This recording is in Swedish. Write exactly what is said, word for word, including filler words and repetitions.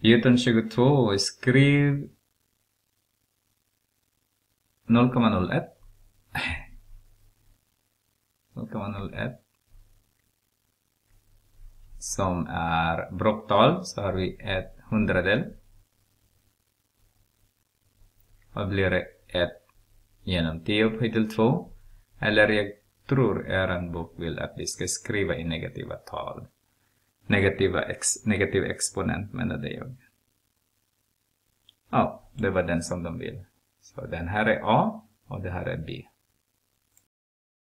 fjorton tjugotvå, skriv noll komma noll ett. noll komma noll ett. Som är brocktal, så har vi ett hundradel. Vad blir det? ett genom tio upphöjt till två. Eller jag tror er bok vill att vi ska skriva i negativa tal. Negativa ex, negativ exponent menade jag. Ja, det var den som de vill. Så den här är A och det här är B.